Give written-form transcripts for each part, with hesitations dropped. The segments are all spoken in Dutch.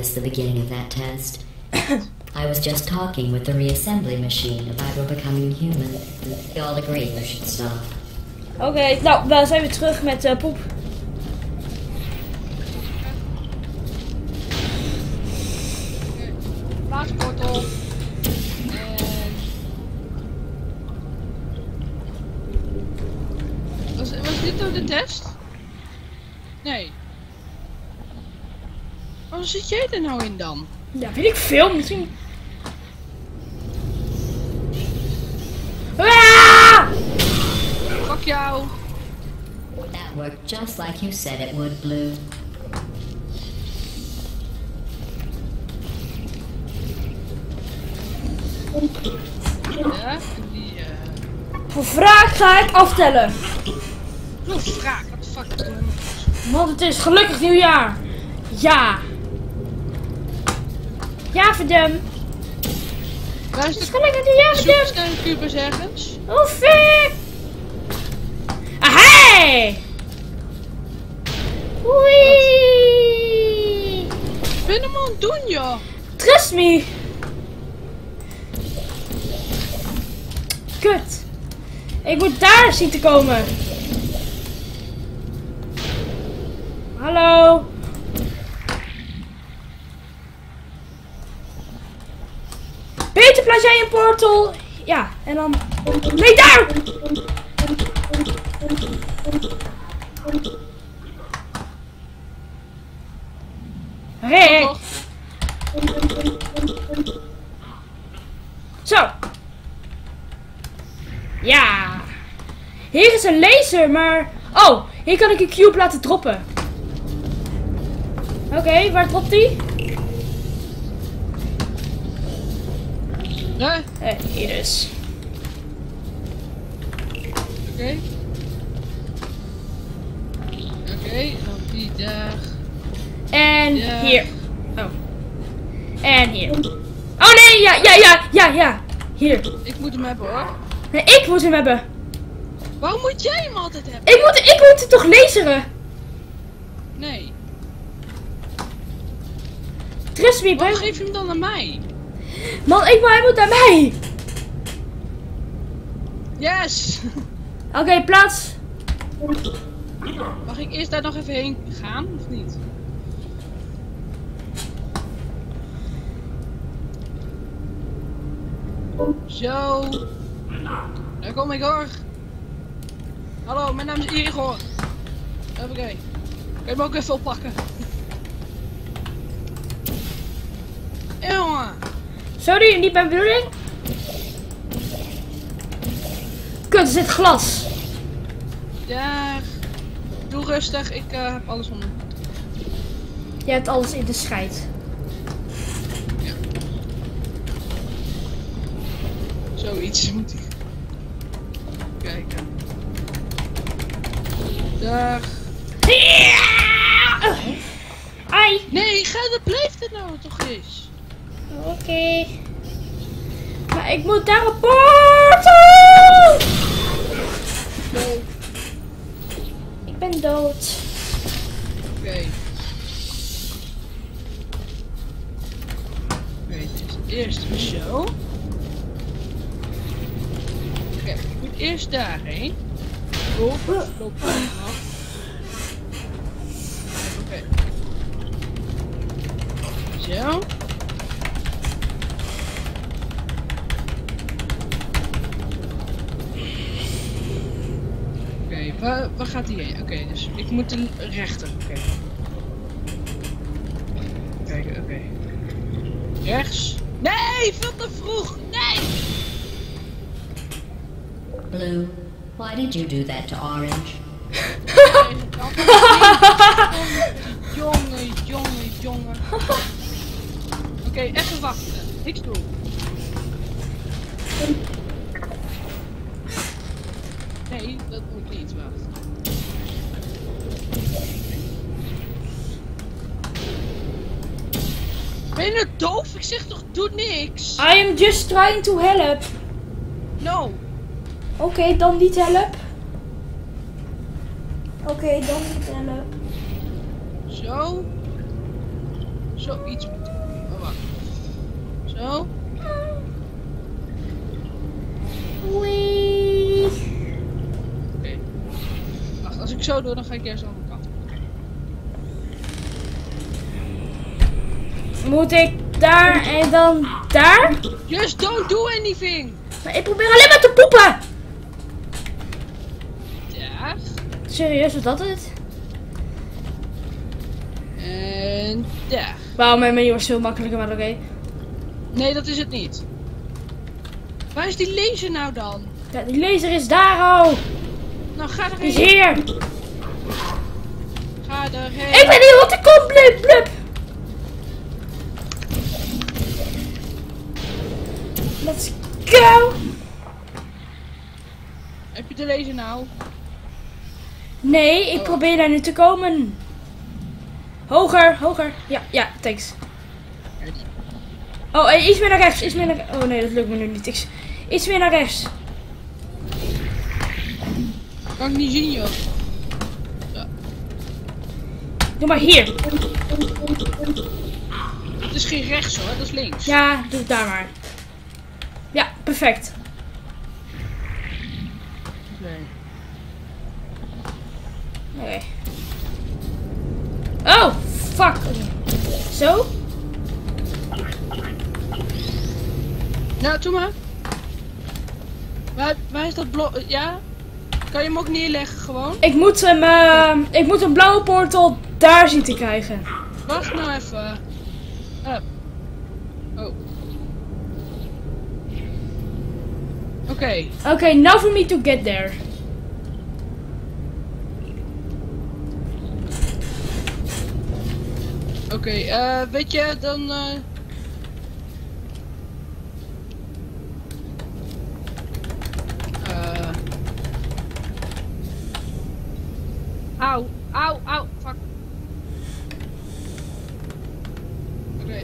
missed the beginning of that test. I was just talking with the reassembly machine about your becoming human. They all agree you should stop. Oké, nou, we zijn weer terug met Poep. Plaatsportel. Was dit nou de test? Nee. Waar zit jij er nou in dan? Ja, weet ik veel, misschien. Ah! Fuck jou. That worked just like you said it would, Blue. Ja, die Voor wraak ga ik aftellen. oh, wraak, wat de fuck is dat? Want het is gelukkig nieuwjaar. Ja. Ja, verdem. Waar is Het is de gelukkig nieuwjaar, verdem. supersterrencubus ergens? Oh, vet. Ahai. Oei. Ik ben hem aan het doen, joh. Trust me. Kut. Ik moet daar zien te komen. Hallo. Beter plaats jij een portal. Ja, en dan... Nee, daar! Hey. Zo. Ja. Hier is een laser, maar... Oh, hier kan ik een cube laten droppen. Oké, waar dropt die? Nee? Hier dus. Oké. Oké, dan die daar. En Ja. hier. Oh. En hier. Oh nee, ja. Hier. Ik moet hem hebben, hoor. Nee, ik moet hem hebben. Waarom moet jij hem altijd hebben? Ik moet het toch laseren? Nee. Trust me, Waarom bro. geef je hem dan aan mij? Man, hij moet naar mij. Yes! Oké, plaats. Mag ik eerst daar nog even heen gaan, of niet? Zo. Daar kom ik, hoor. Hallo, mijn naam is Igor. Oké. Kun je hem ook even oppakken? Jongen. Sorry, niet mijn bedoeling. Kut, er zit glas. Ja. Doe rustig, ik heb alles onder. Je hebt alles in de scheid. Zoiets moet ik. Kijken. Daar. Ja! Ai. Nee, dat blijft het nou toch eens. Oké. Maar ik moet daar een portal! Nee. Ik ben dood. Oké. Oké, dus eerst zo. Oké, ik moet eerst daarheen. Loop af. Oké. Zo. Oké, waar gaat hij heen? Oké, dus ik moet een rechter. Oké. Kijken, oké. Rechts. Nee, veel te vroeg. Nee! Blue, why did you do that to Orange? Jongen. Oké, even wachten. Niks doen. Nee, dat moet niet. Wacht. Ben je nou doof? Ik zeg toch, doe niks. I am just trying to help. No. Oké, dan niet help. Oké, dan niet help. Zo. zoiets moet doen. Oh, wacht. Zo. Wee. Oké. Wacht, als ik zo doe, dan ga ik eerst aan de andere kant. Moet ik daar en dan daar? Just don't do anything! Maar ik probeer alleen maar te poepen! Ja. Serieus, was dat het? En daar. Wauw, mijn menu was veel makkelijker, maar oké. Nee, dat is het niet. Waar is die laser nou dan? Ja, die laser is daar, oh! Nou, ga Die is erheen. hier! Ga erheen. Ik weet niet wat er komt, blub, blub! Let's go! Heb je de laser nou? Nee, ik probeer daar nu te komen. Hoger, hoger. Ja, ja, thanks. Oh, iets meer naar rechts, iets meer naar... Oh nee, dat lukt me nu niet. Iets meer naar rechts. Kan ik niet zien, joh. Doe maar hier. Het is geen rechts hoor, dat is links. Ja, doe het daar maar. Ja, perfect. Nee. Oké. Oh, fuck. Zo? Nou, doe maar. Waar is dat blok? Ja? Kan je hem ook neerleggen gewoon? Ik moet een blauwe portal daar zien te krijgen. Wacht nou even. Oh. Oké. Oké, now for me to get there. Oké, weet je, dan... Auw, auw, auw, fuck. Oké,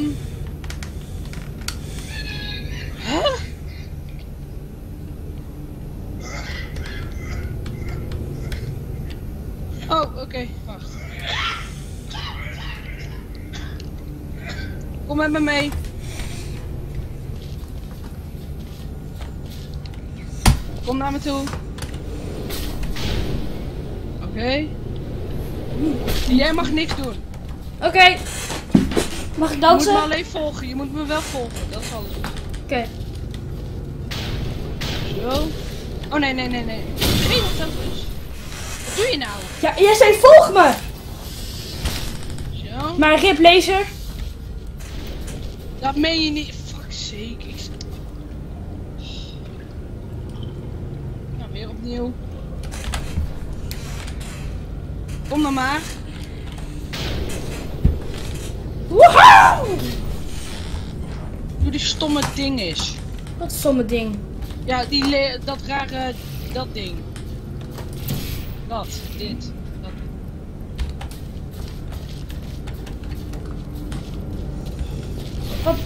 Huh? Oh, oké, wacht. Kom met me mee. Kom naar me toe. Oké. Jij mag niks doen. Oké. Mag ik Je moet dansen? me alleen volgen. Je moet me wel volgen. Dat is alles. Oké. Zo. Oh nee, nee, nee, nee. Nee, wat is. Wat doe je nou? Ja, jij zei volg me! Zo. Maar rip laser. Dat meen je niet. Fuck sake. Nou, weer opnieuw. Kom dan maar. Woehoe! Doe die stomme ding is. Wat een stomme ding. Ja, dat rare... Dat ding. Dit. Dat. Wat?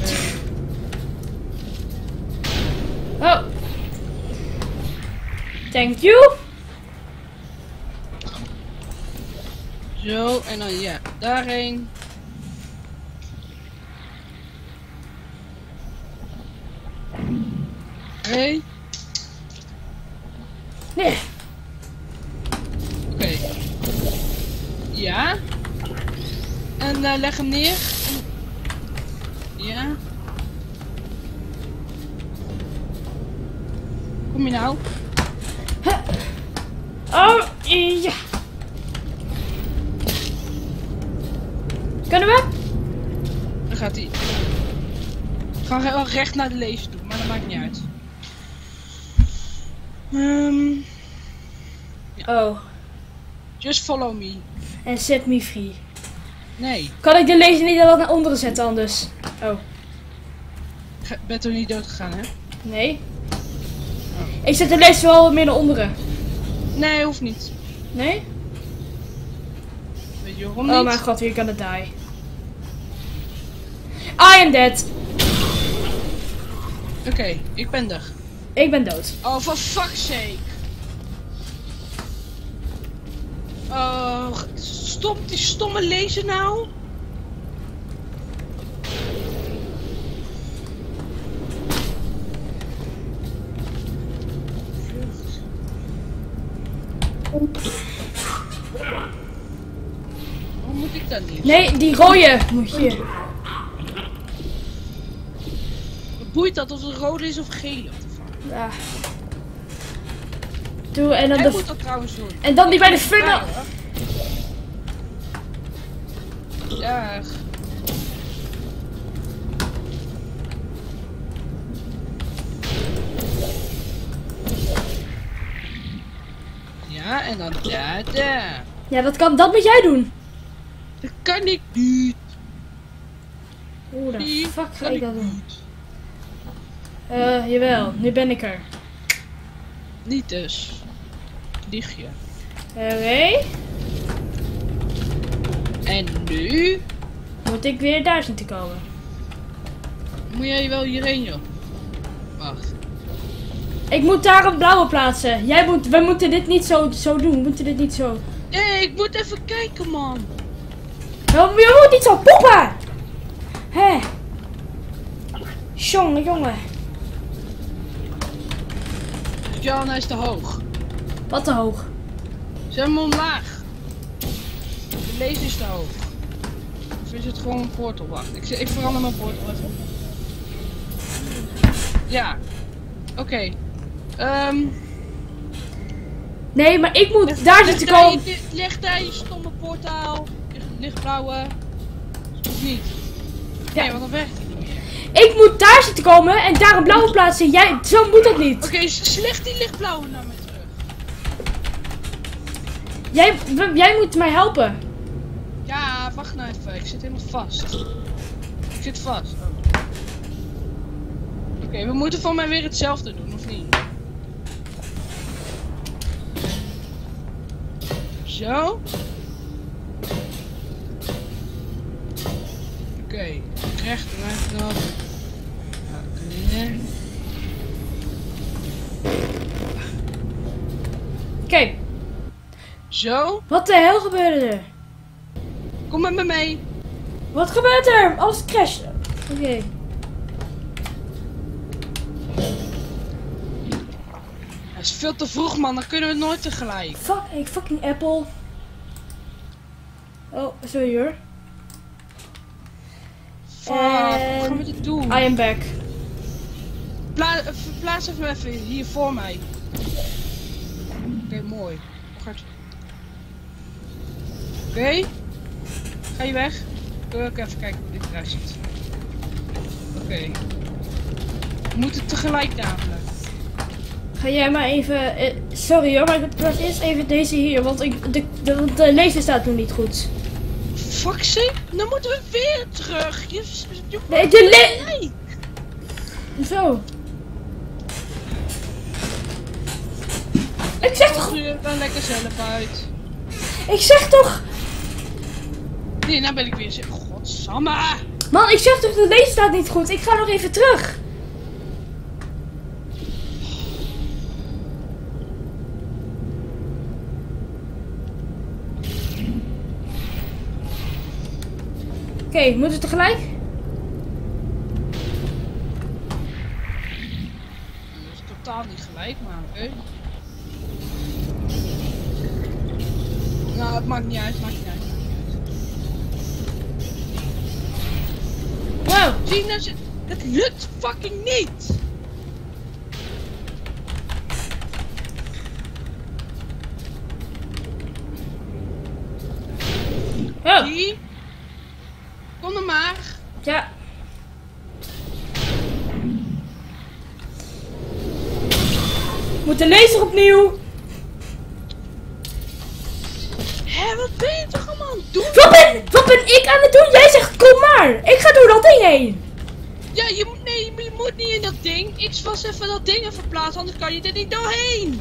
Oh. Thank you. Zo, en dan ja, daarheen. Oké. Nee. Oké. Ja. En leg hem neer. Ja. Kom je nou? Oh, ja. Kunnen we? Dan gaat hij. Ga wel recht naar de laser toe, maar dat maakt niet uit. Oh. Just follow me. En set me free. Nee, Kan ik de laser niet wat naar onderen zetten anders? Oh. ben toch niet dood gegaan, hè? Nee. Ik zet de laser wel meer naar onderen. Nee, hoeft niet. Nee? Weet je waarom niet? Oh mijn god, we're gonna die. I am dead. Oké, ik ben er. Ik ben dood. Oh, for fuck's sake. Oh, stop die stomme laser nou. Hoe moet ik dat niet? Nee, die rode moet je. Boeit dat of het rode is of geel? What the fuck? Ja. Doe en dan Hij de. moet dat trouwens doen. En dan die bij de funnel. Ja, hoor. Ja. Ja, en dan daar. Ja, dat moet jij doen. Dat kan ik niet. Oeh, de Die fuck ga kan ik dat doen? niet. Jawel, nu ben ik er. Niet dus. Lieg je. Oké. En nu Moet ik weer daar zien te komen? moet jij wel hierheen, joh. Wacht. Ik moet daar een blauwe plaatsen. We moeten dit niet zo doen. We moeten dit niet zo. Nee, ik moet even kijken, man. Je moet niet zo poepen! Hé. Jongen. Jan, hij is te hoog. Wat te hoog. Zet hem omlaag. De laser is te hoog. Of is het gewoon een portal? Wacht, ik verander mijn portal even. Ja. Oké. Nee, maar ik moet daar zien te komen. Leg daar je stomme portaal. Je lichtblauwe. Of niet? Ja. Nee, want dan werkt het niet meer. Ik moet daar zien te komen en daar een blauwe plaatsen. Zo moet dat niet. Oké, slecht die lichtblauwe naar me terug. Jij moet mij helpen. Ja, wacht nou even. Ik zit helemaal vast. Ik zit vast. Oh. Oké, we moeten voor mij weer hetzelfde doen, of niet? Zo. Oké, recht knop. Oké, Zo. wat de hel gebeurde er? Kom met me mee. Wat gebeurt er? Alles crasht. Oké. Het is veel te vroeg, man. Dan kunnen we het nooit tegelijk. Fucking Apple. Oh, sorry hoor. Fuck, hoe gaan we dit doen? I am back. Plaats even hier voor mij. Oké, mooi. Oké. Ga je weg? Ik wil ook even kijken hoe dit eruit ziet. Oké. We moeten tegelijk namelijk. Ga jij maar even... sorry hoor, maar ik plaats eerst even deze hier, want de laser staat nog niet goed. Fuck sake, dan moeten we weer terug. Nee, Nee. Zo. Ik zeg toch... Er dan lekker zelf uit. Ik zeg toch... Nee, nou ben ik weer zo. Godsamme. Man, ik zeg toch de laser staat niet goed. Ik ga nog even terug. Oké, moeten we tegelijk? Dat is totaal niet gelijk, maar oké. Nou, het maakt niet uit, Wow. Zie je nou, het lukt fucking niet. Oh. Zie? Kom er maar. Ja. Moet de laser opnieuw. Hé, wat ben je toch allemaal aan het doen? Wat ben ik aan het doen? Jij zegt kom maar. Ik ga door dat ding heen. Ja, je moet niet in dat ding. Ik was even dat ding even plaatsen, anders kan je er niet doorheen.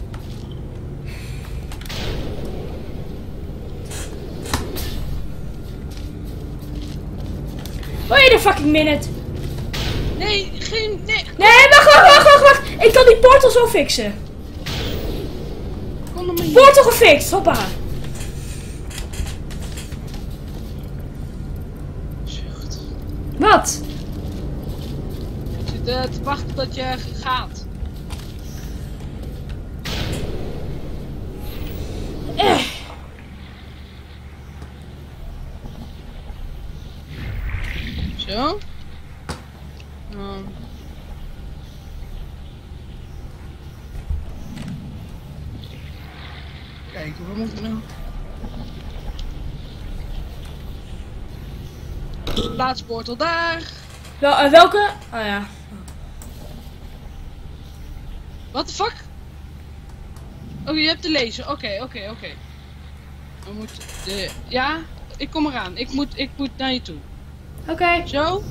Wait a fucking minute. Nee. Nee, wacht. Ik kan die portal zo fixen. Kom er maar hier. Portal gefixt, hoppa. Zucht. Wat? Ik zit te wachten tot je gaat. Zo. Kijken, waar moet ik nou? Plaatsportal daar. Welke? Ah ja. What the fuck? Oh, je hebt te lezen. Oké. We moeten de... Ja, ik kom eraan. Ik moet naar je toe. Oké. Zo.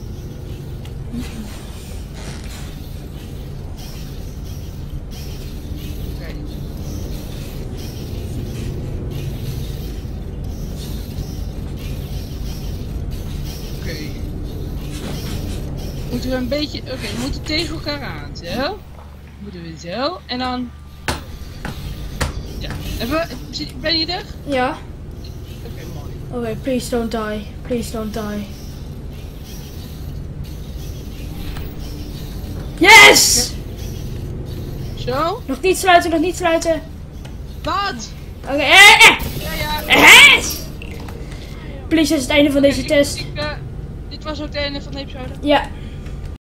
Oké. Moeten we een beetje... Oké, we moeten tegen elkaar aan. Zo. Moeten we zo. En dan... Ja. Ben je er? Ja. Oké, mooi. Oké, please don't die. Please don't die. Yes! Zo. Nog niet sluiten, nog niet sluiten. Wat? Oké, Ja. Yes! Please, is het einde van deze test. Dit was ook het einde van de episode. Ja.